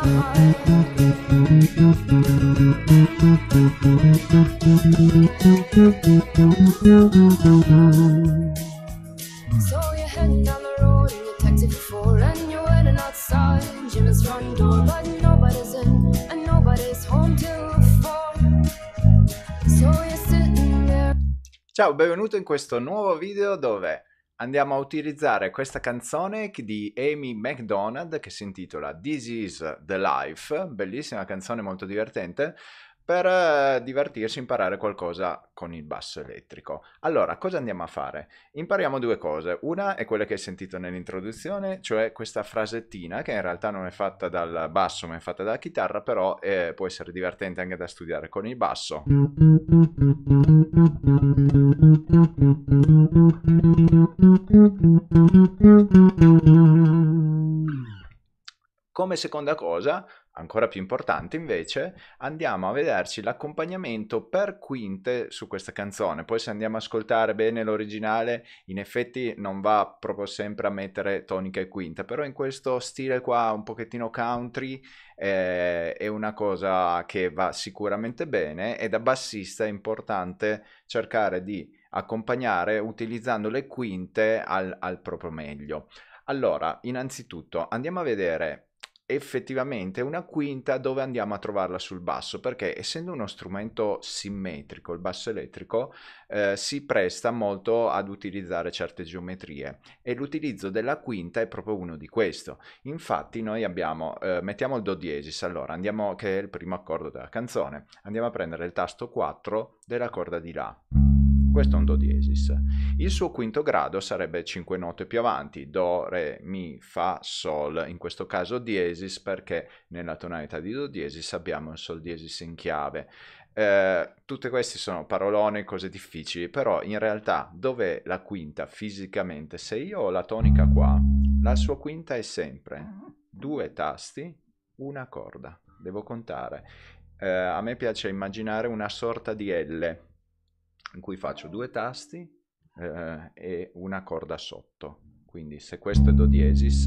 So you're heading down the road in your taxi for 4 and you're waiting outside Jimmy's front door, but nobody's in and nobody's home till 4. So you're sitting there. Ciao, benvenuto in questo nuovo video dove andiamo a utilizzare questa canzone di Amy Macdonald che si intitola This Is The Life, bellissima canzone molto divertente, per divertirsi e imparare qualcosa con il basso elettrico. Allora, cosa andiamo a fare? Impariamo due cose. Una è quella che hai sentito nell'introduzione, cioè questa frasettina che in realtà non è fatta dal basso ma è fatta dalla chitarra, però può essere divertente anche da studiare con il basso. Come seconda cosa, ancora più importante invece, andiamo a vederci l'accompagnamento per quinte su questa canzone. Poi se andiamo a ascoltare bene l'originale, in effetti non va proprio sempre a mettere tonica e quinta, però in questo stile qua un pochettino country è una cosa che va sicuramente bene, e da bassista è importante cercare di accompagnare utilizzando le quinte al proprio meglio. Allora, innanzitutto andiamo a vedere effettivamente una quinta dove andiamo a trovarla sul basso, perché essendo uno strumento simmetrico il basso elettrico si presta molto ad utilizzare certe geometrie, e l'utilizzo della quinta è proprio uno di questo. Infatti noi abbiamo mettiamo il do diesis, allora andiamo, che è il primo accordo della canzone, andiamo a prendere il tasto 4 della corda di La. Questo è un do diesis. Il suo quinto grado sarebbe 5 note più avanti, do, re, mi, fa, sol, in questo caso diesis perché nella tonalità di do diesis abbiamo il sol diesis in chiave. Tutte queste sono parolone, cose difficili, però in realtà dov'è la quinta fisicamente? Se io ho la tonica qua, la sua quinta è sempre due tasti, una corda, devo contare. A me piace immaginare una sorta di L in cui faccio due tasti e una corda sotto. Quindi se questo è do diesis,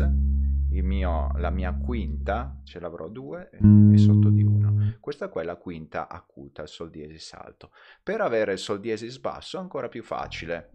la mia quinta ce l'avrò 2 e sotto di 1. Questa qua è la quinta acuta, il sol diesis alto. Per avere il sol diesis basso è ancora più facile.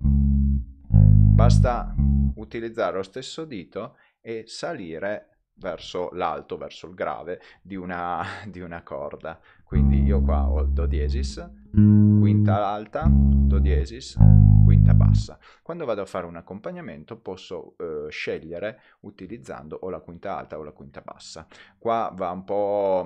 Basta utilizzare lo stesso dito e salire verso l'alto, verso il grave di una corda. Quindi io qua ho il do diesis, quinta alta, do diesis, quinta bassa. Quando vado a fare un accompagnamento posso scegliere utilizzando o la quinta alta o la quinta bassa. Qua va un po'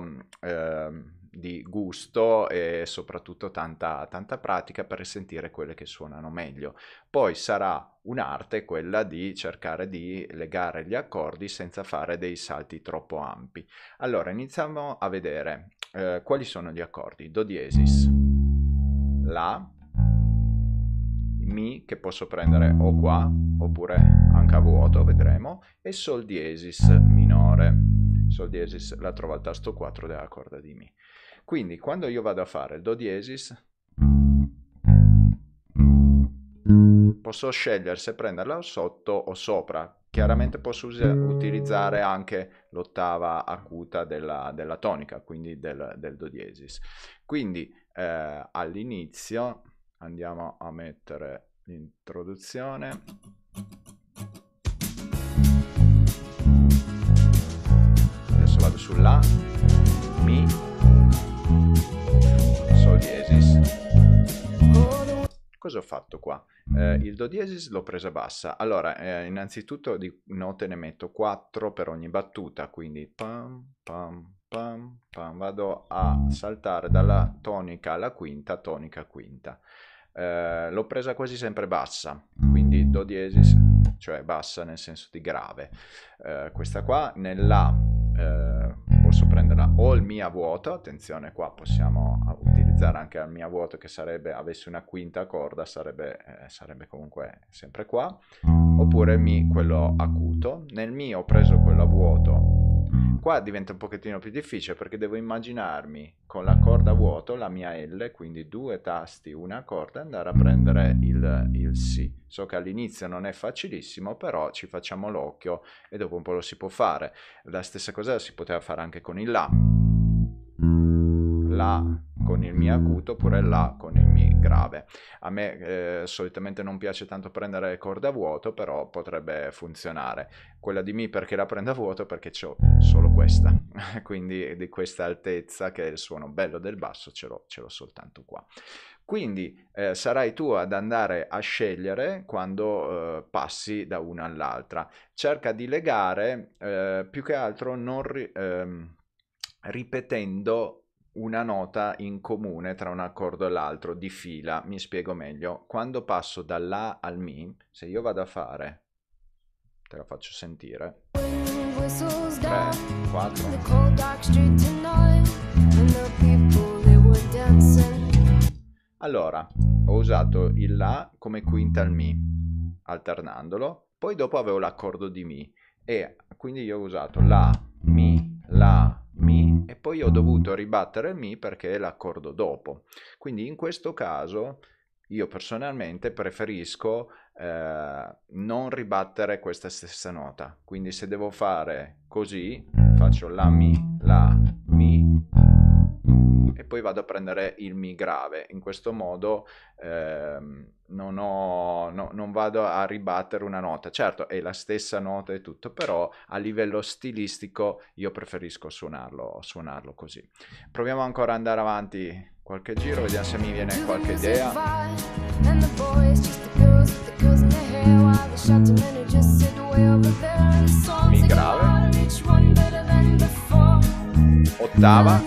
di gusto e soprattutto tanta pratica per sentire quelle che suonano meglio. Poi sarà un'arte quella di cercare di legare gli accordi senza fare dei salti troppo ampi. Allora iniziamo a vedere quali sono gli accordi. Do diesis, La, Mi, che posso prendere o qua oppure anche a vuoto, vedremo, e Sol diesis minore. Sol diesis la trovo al tasto 4 della corda di Mi. Quindi quando io vado a fare il do diesis posso scegliere se prenderla sotto o sopra. Chiaramente posso utilizzare anche l'ottava acuta della tonica, quindi del do diesis. Quindi all'inizio andiamo a mettere l'introduzione. Adesso vado su La, Mi, Sol diesis. Cosa ho fatto qua? Il do diesis l'ho presa bassa. Allora, innanzitutto di note ne metto 4 per ogni battuta, quindi pam, pam, pam, pam. Vado a saltare dalla tonica alla quinta, tonica, quinta. L'ho presa quasi sempre bassa, quindi do diesis, cioè bassa nel senso di grave. Questa qua nella posso prenderla o il Mi a vuoto, attenzione qua possiamo utilizzare anche il Mi a vuoto, che sarebbe, avessi una quinta corda, sarebbe comunque sempre qua, oppure il Mi quello acuto. Nel Mi ho preso quello a vuoto Qua diventa un pochettino più difficile perché devo immaginarmi con la corda a vuoto, la mia L, quindi 2 tasti, una corda, e andare a prendere il Si. So che all'inizio non è facilissimo, però ci facciamo l'occhio e dopo un po' lo si può fare. La stessa cosa si poteva fare anche con il La. La con il Mi acuto oppure La con il Mi grave. A me solitamente non piace tanto prendere corda a vuoto, però potrebbe funzionare. Quella di Mi perché la prendo a vuoto? Perché c'ho solo questa, quindi di questa altezza, che è il suono bello del basso, ce l'ho soltanto qua. Quindi sarai tu ad andare a scegliere quando passi da una all'altra. Cerca di legare più che altro non ripetendo una nota in comune tra un accordo e l'altro di fila. Mi spiego meglio. Quando passo dall'A al Mi, se io vado a fare, te la faccio sentire, 3, 4, allora ho usato il La come quinta al Mi, alternandolo, poi dopo avevo l'accordo di Mi, e quindi io ho usato La, Mi, La, Mi, e poi ho dovuto ribattere il Mi perché è l'accordo dopo. Quindi in questo caso io personalmente preferisco non ribattere questa stessa nota. Quindi se devo fare così, faccio La, Mi, e poi vado a prendere il Mi grave. In questo modo non vado a ribattere una nota. Certo, è la stessa nota e tutto, però a livello stilistico io preferisco suonarlo così. Proviamo ancora ad andare avanti qualche giro, vediamo se mi viene qualche idea. Mi grave, ottava,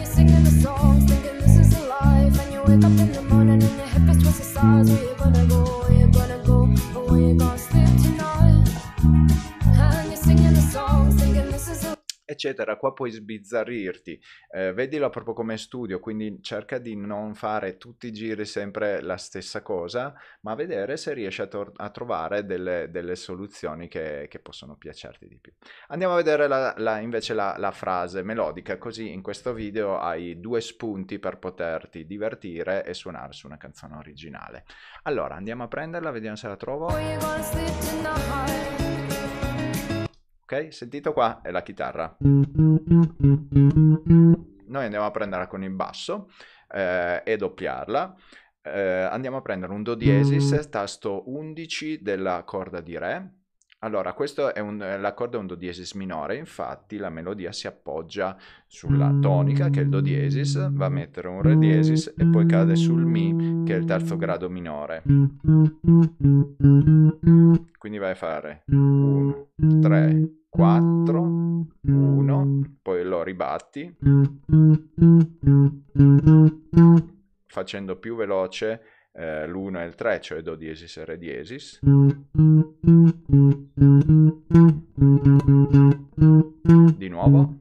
eccetera. Qua puoi sbizzarrirti, vedilo proprio come studio, quindi cerca di non fare tutti i giri sempre la stessa cosa, ma vedere se riesci a trovare delle soluzioni che possono piacerti di più. Andiamo a vedere invece la frase melodica, così in questo video hai 2 spunti per poterti divertire e suonare su una canzone originale. Allora andiamo a prenderla, vediamo se la trovo. Ok, sentito, qua è la chitarra. Noi andiamo a prenderla con il basso e doppiarla. Andiamo a prendere un Do diesis, tasto 11 della corda di Re. Allora, questo è l'accordo è un Do diesis minore, infatti la melodia si appoggia sulla tonica, che è il Do diesis, va a mettere un Re diesis e poi cade sul Mi, che è il terzo grado minore. Quindi vai a fare 1, 3, 4, 1, poi lo ribatti, facendo più veloce l'1 e il 3, cioè Do diesis e Re diesis. Di nuovo.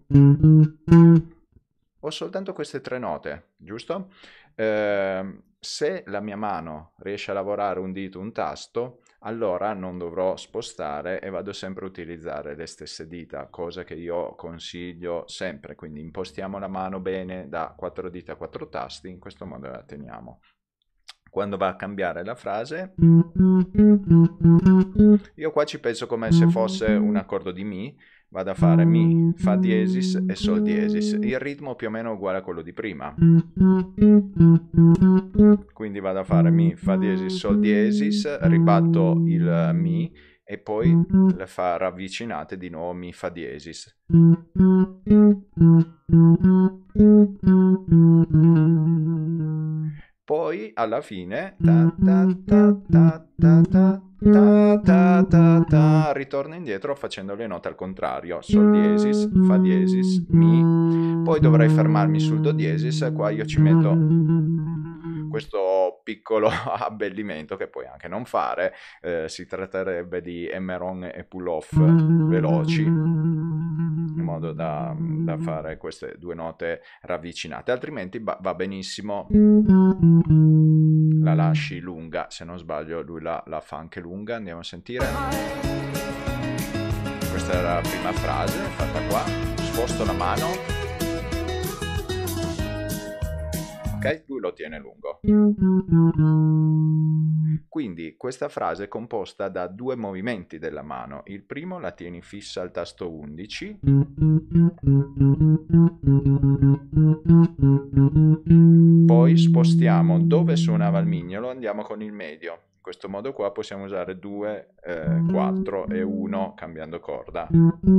Ho soltanto queste 3 note, giusto? Se la mia mano riesce a lavorare un dito, un tasto, allora non dovrò spostare e vado sempre a utilizzare le stesse dita, cosa che io consiglio sempre. Quindi impostiamo la mano bene da 4 dita a 4 tasti, in questo modo la teniamo. Quando va a cambiare la frase, io qua ci penso come se fosse un accordo di Mi, vado a fare Mi, Fa diesis e Sol diesis, il ritmo più o meno è uguale a quello di prima, quindi vado a fare Mi, Fa diesis, Sol diesis, ribatto il Mi e poi le fa ravvicinate di nuovo Mi, Fa diesis. Poi alla fine ritorno indietro facendo le note al contrario, Sol diesis, Fa diesis, Mi. Poi dovrei fermarmi sul Do diesis, qua io ci metto questo piccolo abbellimento che puoi anche non fare, si tratterebbe di hammer-on e pull-off veloci, in modo da fare queste 2 note ravvicinate, altrimenti va benissimo la lasci lunga, se non sbaglio lui la fa anche lunga. Andiamo a sentire. Questa è la prima frase fatta qua, sposto la mano. Ok, lui lo tiene lungo. Quindi questa frase è composta da 2 movimenti della mano. Il primo la tieni fissa al tasto 11. Poi spostiamo dove suonava il mignolo, andiamo con il medio. In questo modo qua possiamo usare 2, 4 e 1 cambiando corda.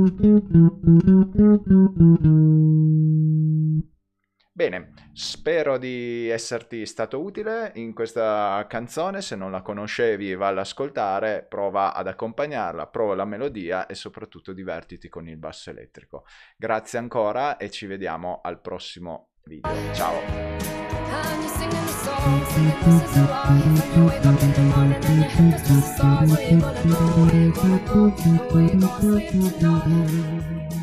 Bene, spero di esserti stato utile in questa canzone. Se non la conoscevi, valla ad ascoltare, prova ad accompagnarla, prova la melodia e soprattutto divertiti con il basso elettrico. Grazie ancora e ci vediamo al prossimo video. Ciao! And you're singing the song, singing this is your life. And you wake up in the morning and your head is just a stars. Where you gonna go, where you gonna go, where you gonna sleep tonight?